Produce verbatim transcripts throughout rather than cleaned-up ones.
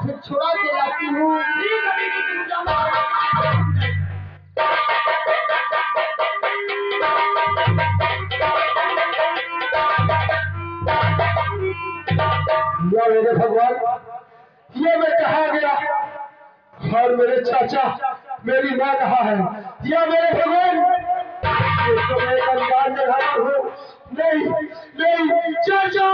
फिर छुड़ा के लाती हूँ। ठीक है बीबी, तुम जाओ। या मेरे भगवान, ये मैं कहाँ गया और मेरे चाचा मेरी माँ कहाँ है? या मेरे भगवान, ये तो मैं कंगाल में रहा हूँ। नहीं नहीं चाचा,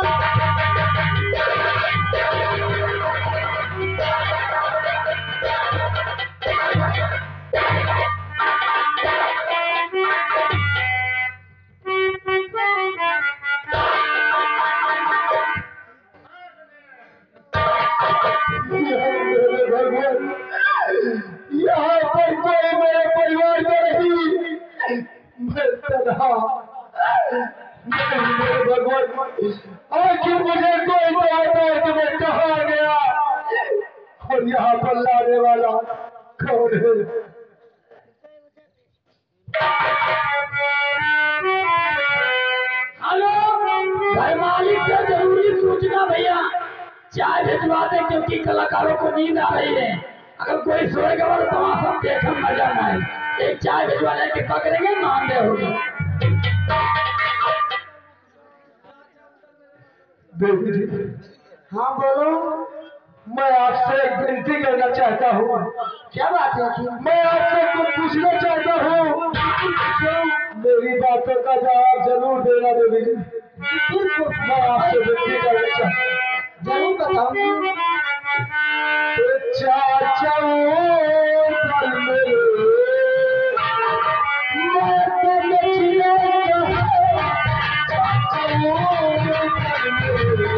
यहाँ पर कोई मेरे परिवार को नहीं, मैं तन्हा। नहीं मेरे भगवान, आखिर मुझे कोई तो बताओ कि मैं कहाँ गया और यहाँ पर लाने वाला कौन है? हेलो, घर मालिक से जरूरी सूचना भैया, चाय भिजवा दे क्योंकि कलाकारों को नींद आ रही है। अगर कोई सोएगा और तमाशा देखने मजा ना आए। एक चाय भिजवाने के पकड़ेंगे, मान दे होगा। बेटी जी, हाँ बोलो। मैं आपसे एक विनती करना चाहता हूँ। क्या बात है? मैं आपसे कुछ पूछना चाहता हूँ। मेरी बातों का जवाब जरूर देना देवी जी। मैं आपसे विनती करना चाहता हूँ। जरूर बताऊंगी। चाचा पल मेरे, मैं तो मछलियों का चाचा पल मेरे।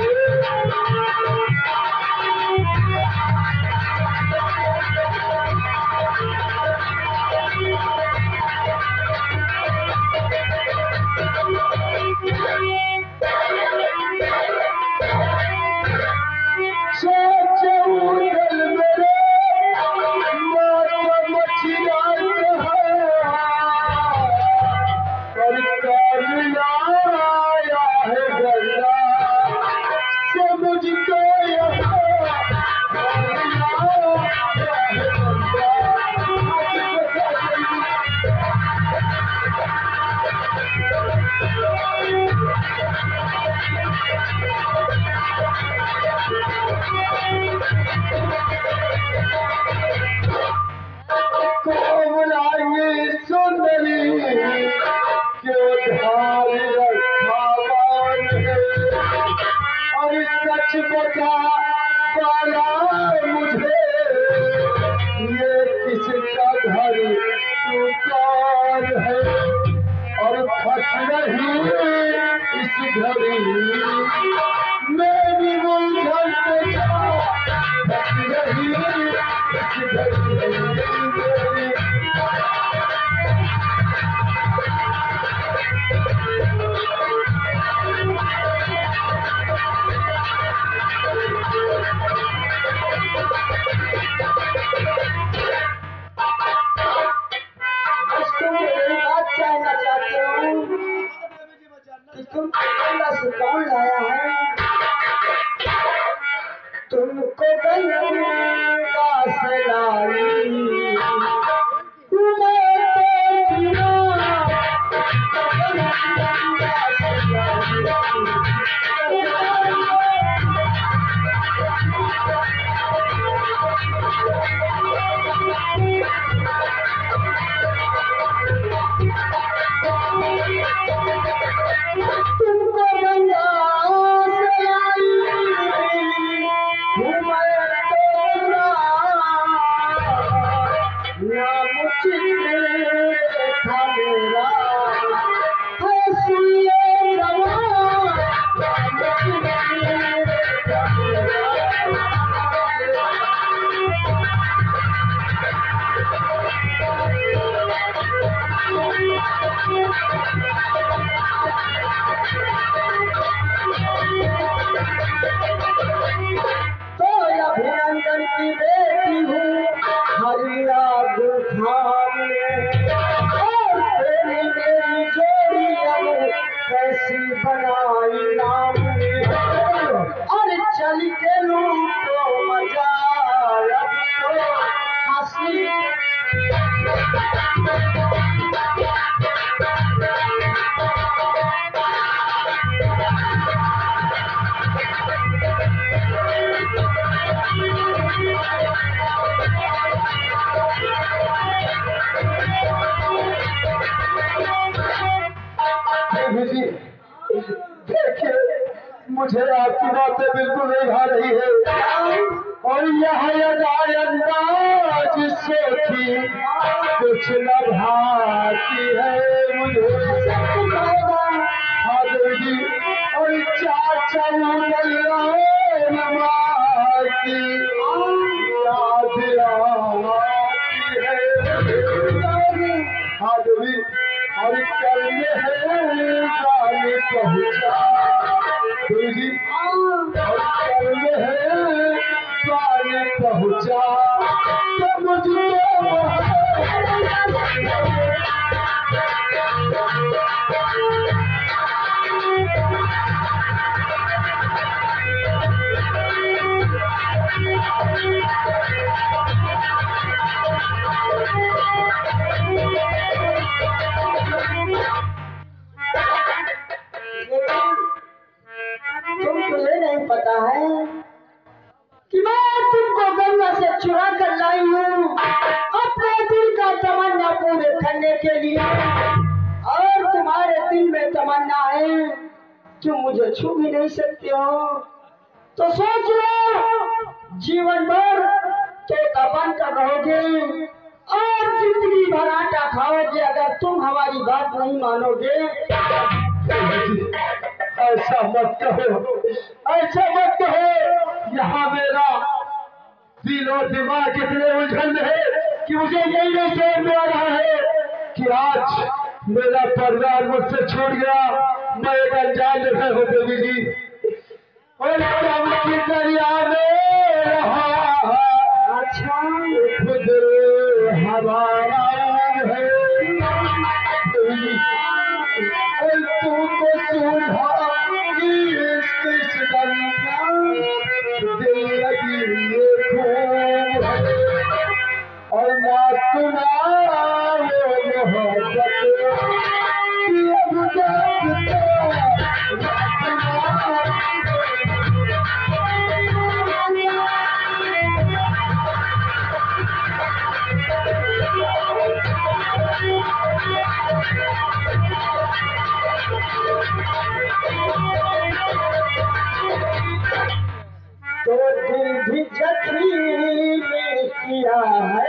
आपकी बातें बिल्कुल नहीं भा रही है। और यह अंदाज सोची कुछ न भाती है मुझे। हाँ देवी जी, और चाचा मुदैया की याद आती है। हाँ देवी, और कल में है गाने पहुँचा देवी जी, और कल में है गाने पहुँचा तो मुझको तुमको ये नहीं पता है कि मैं तुमको गंगा से चुरा कर लाई हूँ अपने दिल का तमन्ना पूरे करने के लिए। और तुम्हारे दिल में तमन्ना है तुम मुझे छू भी नहीं सकते हो, तो सोच लो जीवन भर तोता बनकर रहोगे और जिंदगी भर आटा खाओगे अगर तुम हमारी बात नहीं मानोगे। ऐसा मत कहो, ऐसा मत कहो। यहाँ मेरा दिल और दिमाग इतने उलझन है कि मुझे यही नहीं समझ में आ रहा है कि आज मेरा परिवार मुझसे छूट गया, मैं एक अनजान जगह हूँ देवी जी, और कम की दरिया में रहा। अच्छा खुद हमारा है तुमको सुधा दिल लगी ये खूब और ना सुना वो मोहब्बत की अब तो दिल भी जखी में किया है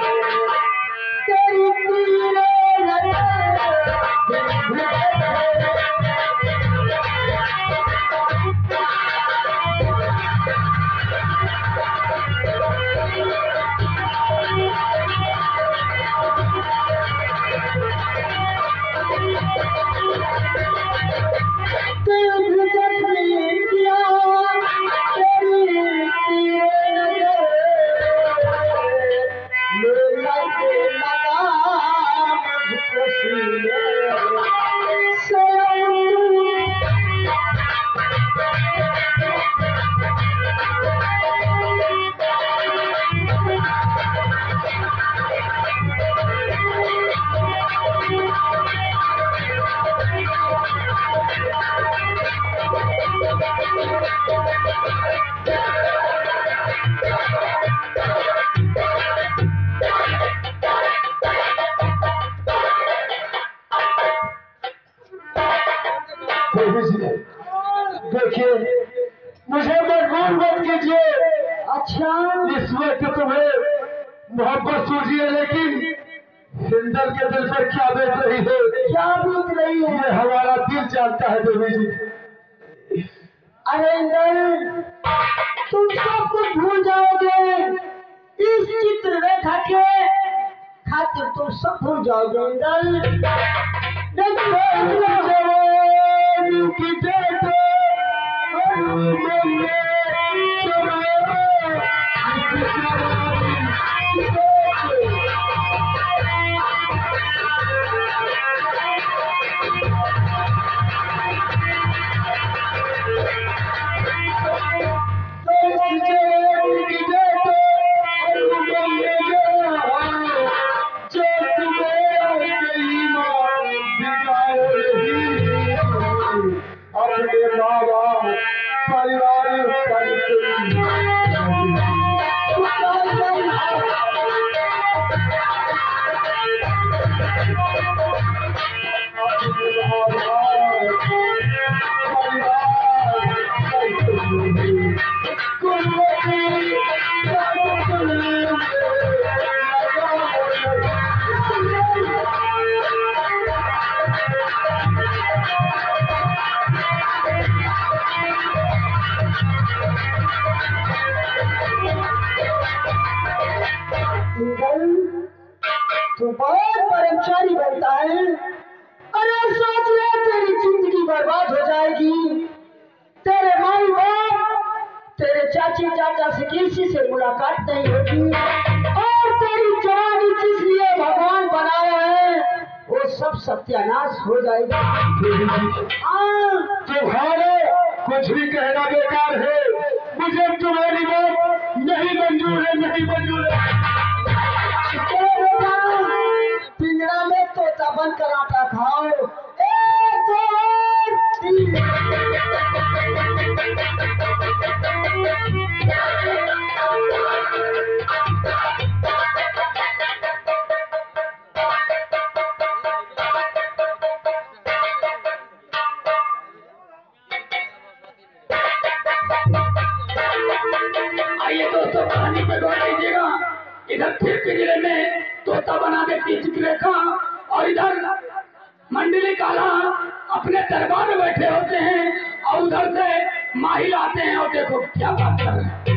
तेरी तीरे देखिए मुझे मजबूर मत कीजिए। अच्छा इस वक्त तुम्हें मोहब्बत सूझी है, लेकिन हिंदल के दिल पर क्या बीत रही है, क्या बीत रही है ये हमारा दिल जानता है देवी जी। अरे इंदल तुम सब कुछ भूल जाओगे, इस चित्र रेखा के खातिर तुम सब भूल जाओगे इंदल। परिवार तू बहुत कर्मचारी बनता है। अरे सोच ले तेरी जिंदगी बर्बाद हो जाएगी। तेरे माई बाप तेरे चाची चाचा से किसी से मुलाकात नहीं होगी और तेरी जवानी जिस लिए भगवान बनाया है वो सब सत्यानाश हो जाएगा। तुम्हारे कुछ भी कहना बेकार है। मुझे तुम्हारी बात नहीं मंजूर है, नहीं मंजूर है। पिंजरा में तोता बन कर आटा खाओ। एक दो तीन। आइए दोस्तों कहानी पे गौर कीजिएगा। इधर फिर पिंजरे में तोता बना देती चित्रलेखा और इधर मंडली काला अपने दरबार में बैठे होते हैं और उधर से माहिल आते हैं और देखो क्या बात कर रहे हैं।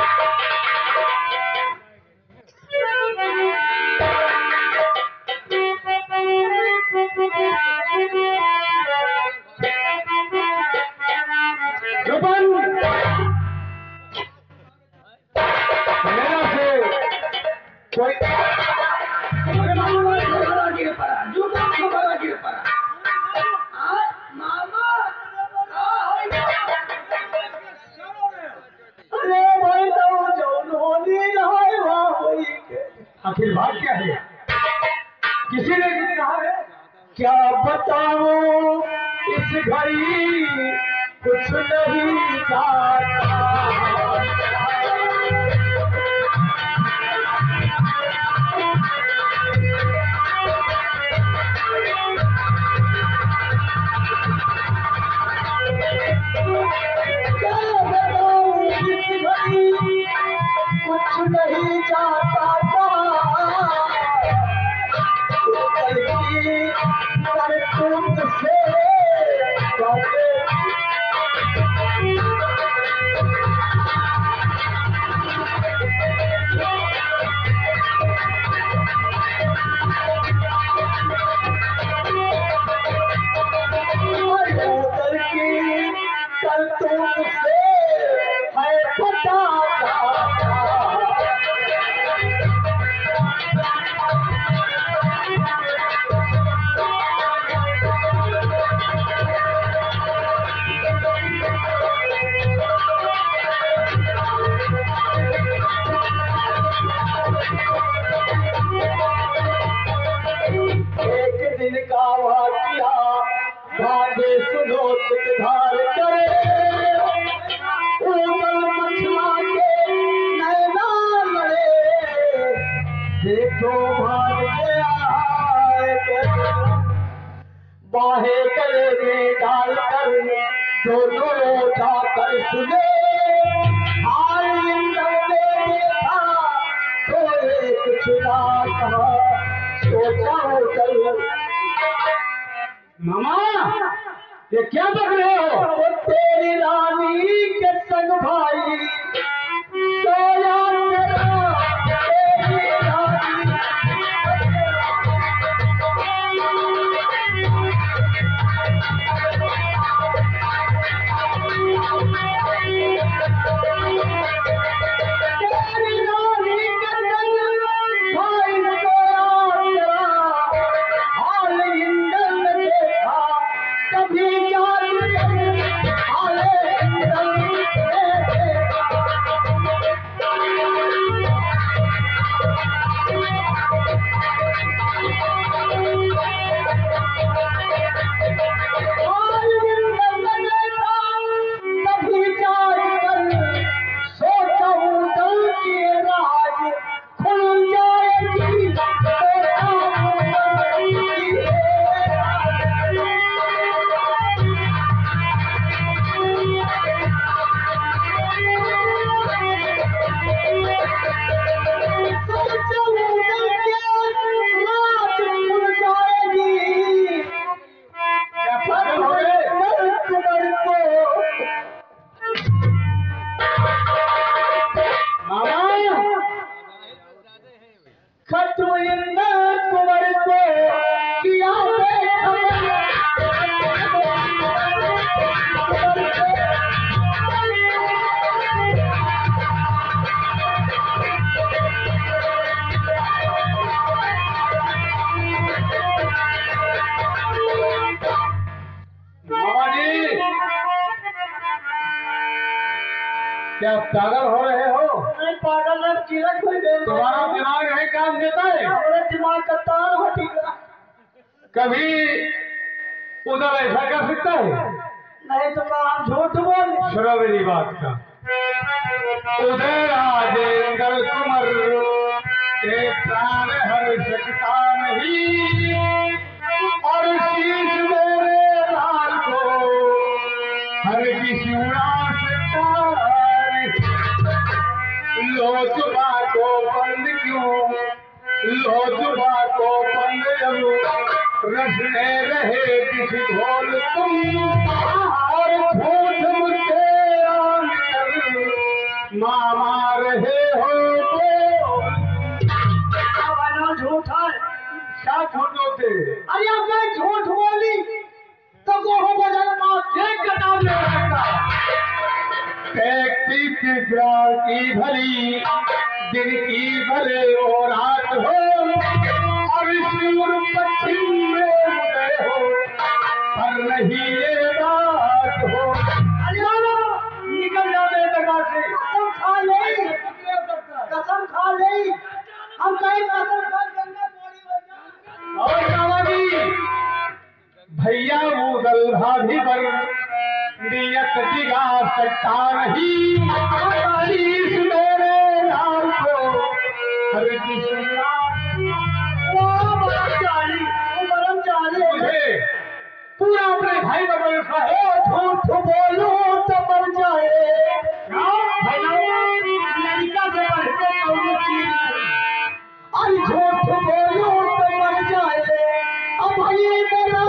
कोई गिर पड़ा गिर पड़ा मामा। अरे भाई तो जौन होनी रहा वहाँ होई के। आखिर बात क्या है? किसी ने कुछ कहा है? क्या बताऊं इस घड़ी कुछ नहीं जाता। कुछ नहीं जाता करतूत से करतूत से है पता। एक दिन का वाकिया भागे सुनो धार करे ऊपर मछला के नैना लड़े। देखो भाग गया बाहे गले में डाल कर दोनों जाकर सुने। हाल ने देखा तो एक चुना कहा सोचा हो मामा ये क्या देख रहे हो? तो तेरी रानी के संग भाई सोया तेरा तेरी रानी। तेरी रानी के संग भाई सोया तेरा हाल इंदर ने देखा कभी क्या क्या पागल हो रहे हो? नहीं पागल है, चिलक हुई दे तुम्हारा दिमाग नहीं काम देता है? मेरे दिमाग का तार हटी गया। कभी उधर ऐसा कर सकता है? नहीं तो क्या आप झूठ बोल। सुनो मेरी बात का। उधर राजेंद्र कुमार के प्राण हर सकता नहीं, और शीश मेरे लाल को हर किसी उड़ा सकता नहीं। लो जुबा को बंद क्यों, लो जुबा को बंद रहो, रसने रहे किसी ढोल तुम, और झूठ मुझे मामा रहे हो तो। झूठ है क्या झूठ होते? अरे अब मैं झूठ बोली तो गोहो बजाना माँ एक कदम ले सकता है। की की भली दिन की भले हो रात हो, और सूर पश्चिम में उदय हो, पर नहीं ये बात हो। अरे निकल जा मेरे दरबार से। कसम खा ले, कसम खा ले, हम कहीं कसम खा गंगा पौड़ी हो जाए। और बाबा भैया मुगल भाभी पर नियत दिगा सकता नहीं, शीश मेरे लाल को हर किसी मुझे पूरा अपने भाई का भरोसा है। झूठ बोलो तो मर जाए, लड़का से बढ़ के कोई चीज नहीं। अरे झूठ बोलो तो मर जाए, अब ये मेरा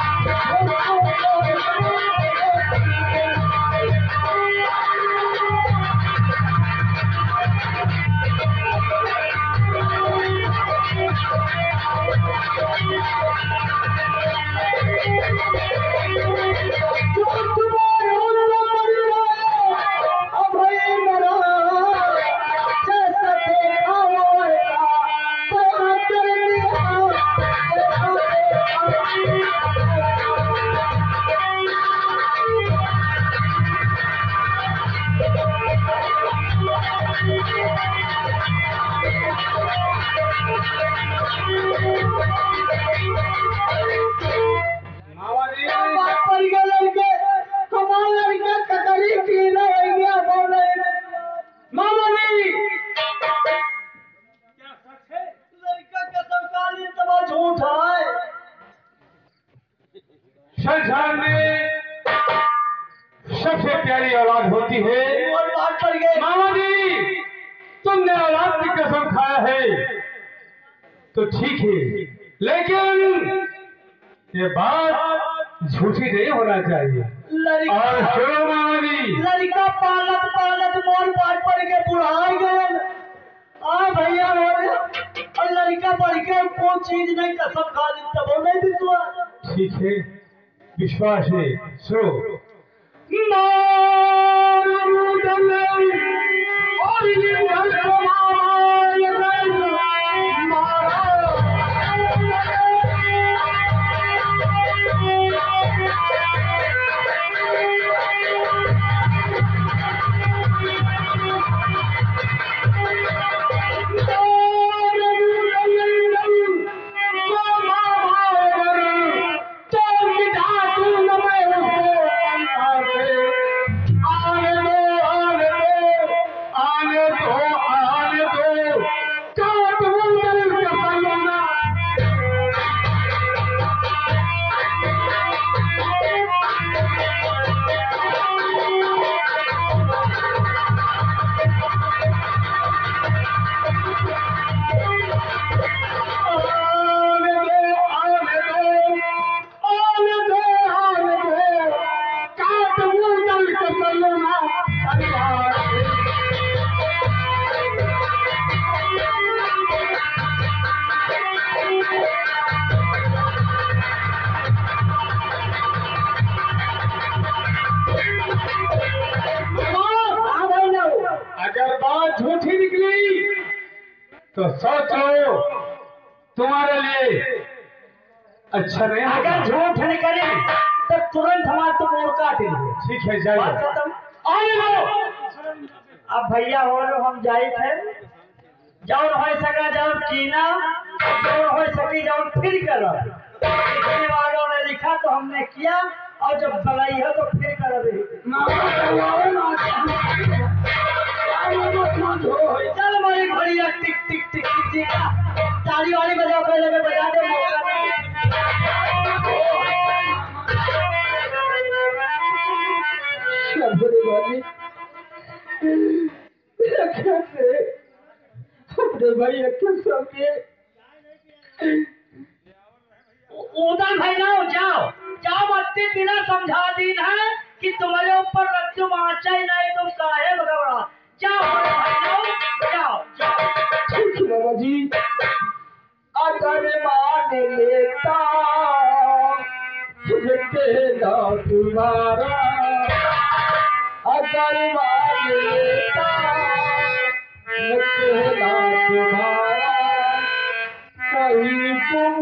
संसार में सबसे प्यारी औलाद होती है। और बात कर गए मामा जी, तुमने औलाद की कसम खाया है तो ठीक है, लेकिन ये बात झूठी नहीं होना चाहिए। और सुनो मामा जी, लड़का पालत पालत मोर पाट पड़ के बुढ़ाई गए। आ भैया हो गया, और लड़का बढ़ के कोई चीज नहीं कसम खा ली तब वो नहीं विश्वास। ठीक है, विश्वास है। सुनो झूठी निकली तो सोच लो तुम्हारे लिए अच्छा नहीं होगा। अगर झूठ निकले तो तुरंत हमारा तो मोड़ काट। ठीक है, जाइए। आने दो। अब भैया हो लो हम जाए थे जौन हो सका जौन कीना जौन हो सकी जौन फिर करो लिखने वालों ने लिखा तो हमने किया और जब भलाई है तो फिर कर दे चल हमारी घड़िया टिक टिक टिक टिक टिक ताली वाली बजाओ पहले में बजा दे मौका नहीं अपने भाई के सामने उधर भाई ना जाओ जाओ मत्ती बिना समझा दीन है कि तुम्हारे ऊपर रज्जु माचा ही नहीं तुम काहे भगवान जाओ भाई ना जाओ जाओ ठीक है बाबा जी अगर मान लेता तेरा तुम्हारा अगर मान लेता तेरा तुम्हारा कहीं तुम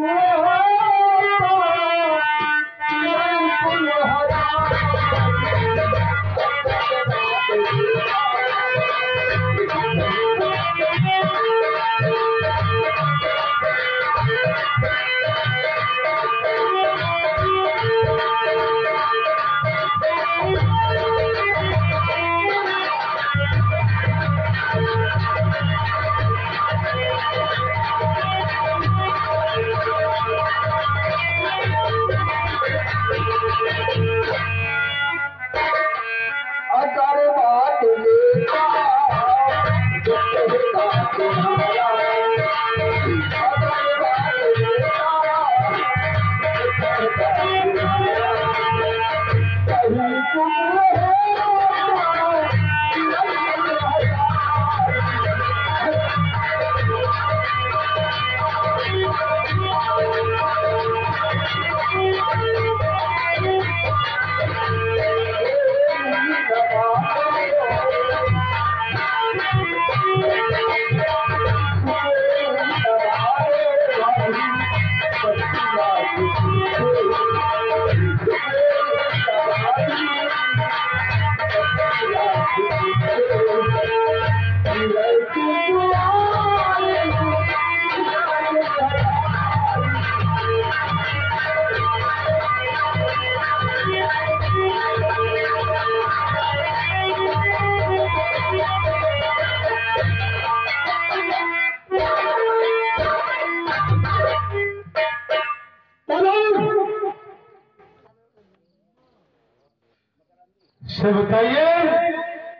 से बताइए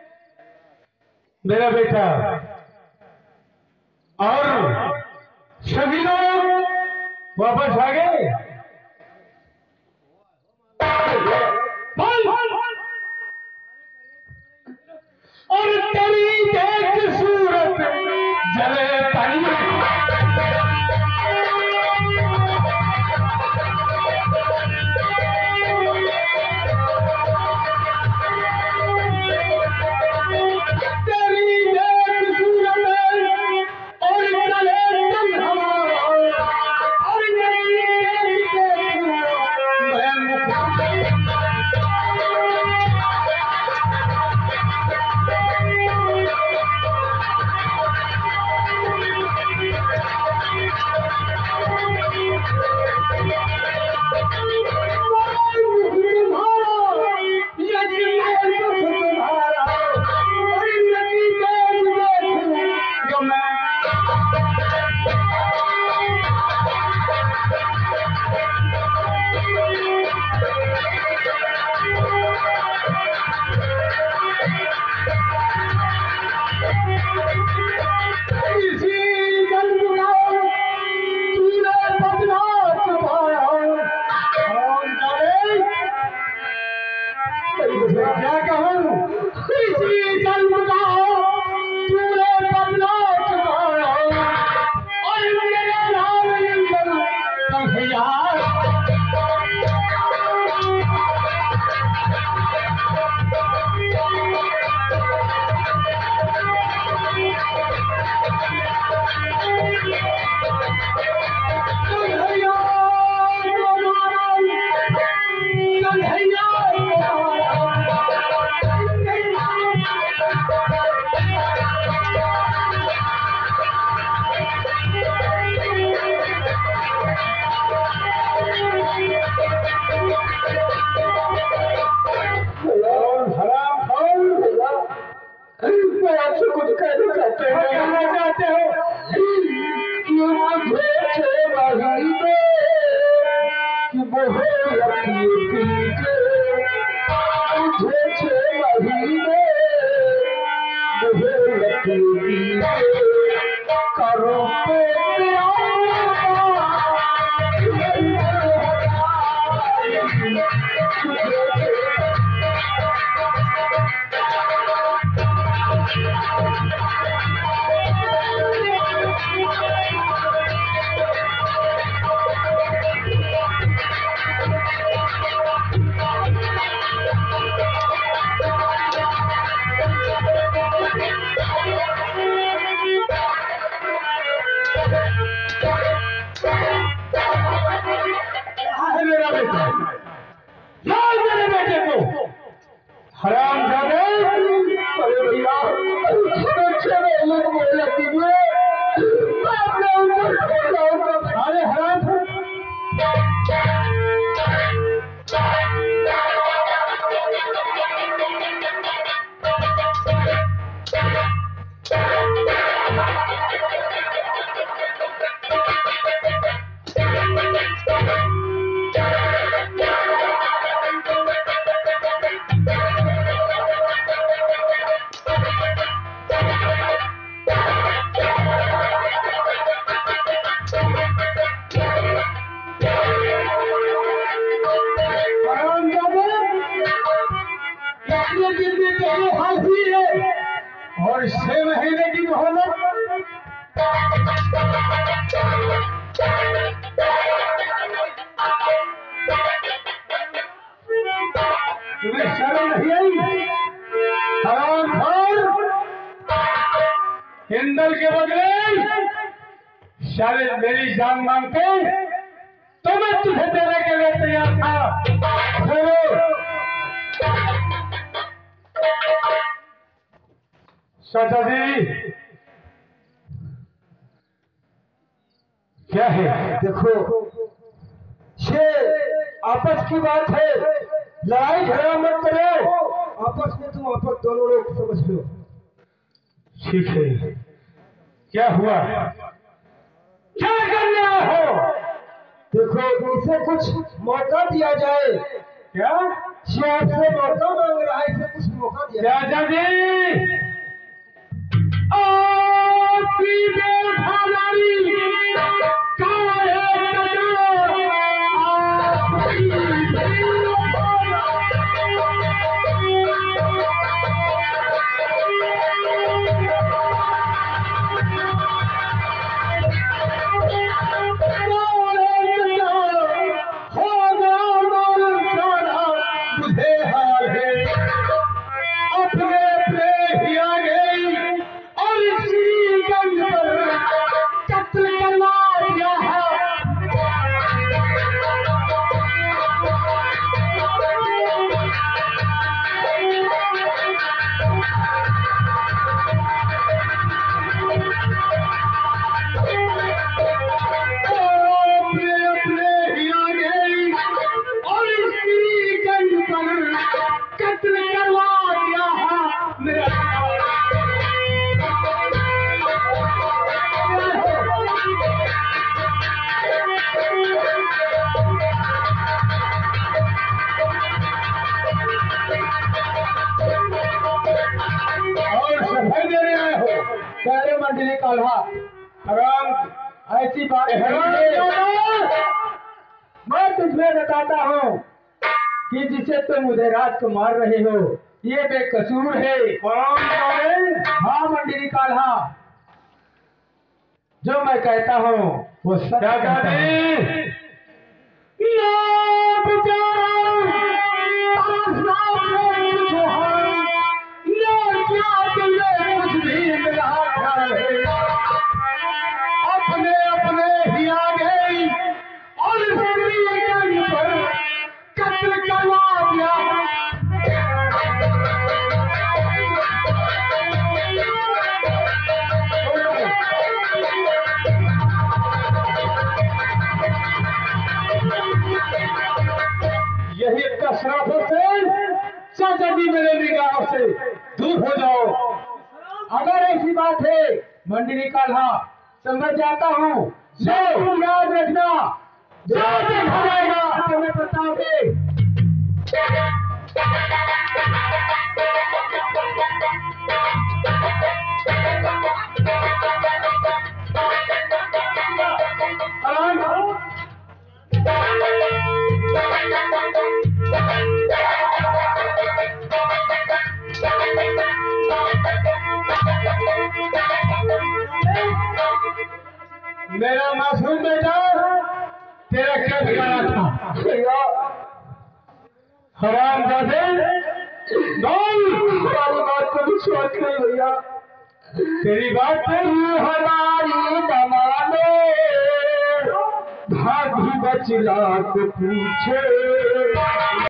मेरा बेटा और सभी लोग वापस आ गए और तेरी देख सूरत जले पानी कुछ कहना चाहते हो? कहना चाहते हो कि मुझे छे महीने कि मोहब्बत कीजिए, मुझे छे महीने मोहब्बत कीजिए, करो पे हराम जाने अरे भैया अरे हराम और छह महीने की मोहलत तुम्हें शर्म नहीं आई? हराम खोर हिंदल के बदले शायद मेरी जान मांगते तो मैं तुझे देने के लिए तैयार था। चाचा जी क्या है? देखो ये आपस की बात है, लड़ाई झगड़ा मत करो, आपस में तुम आपस दोनों लोग समझ लो। ठीक है, क्या हुआ? क्या करने आए हो? देखो इसे कुछ मौका दिया जाए। क्या? ये आपसे मौका मांग रहा है, इसे कुछ मौका दिया। चाचा जी आपकी बेवफादारी का मंडली काल्हा हराम ऐसी बात मैं तुझमें बताता हूँ कि जिसे तुम उधर रात को मार रहे हो ये बेकसूर है। हाँ मंडली काल्हा, जो मैं कहता हूँ वो सच कहता हूँ। अपने अपने ही आ गई और पर कत्ल करवा दिया। यही कसरतों से चाचा जी मेरे निगाहों से दूर हो जाओ। अगर ऐसी बात है मंडली काल्हा समझ जाता हूँ, लेकिन याद रखना जो देखा जाएगा तुम्हें बताओगे। मेरा मासूम बेटा तेरा क्या बिगाड़ा था? हराम जादे हमारी बात को विश्वास नहीं भैया, तेरी बात नहीं हमारी दमाने भाभी बचला को पूछे